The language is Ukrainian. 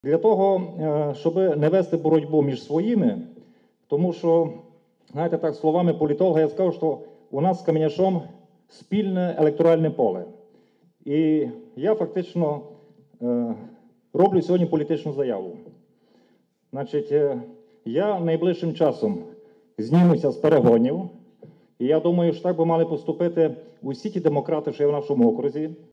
Для того, щоб не вести боротьбу між своїми, тому що, знаєте, так, словами політолога я скажу, що у нас з Каменяшом спільне електоральне поле. І я фактично роблю сьогодні політичну заяву. Значить, я найближчим часом знімуся з перегонів, і я думаю, що так би мали поступити усі ті демократи, що є в нашому окрузі.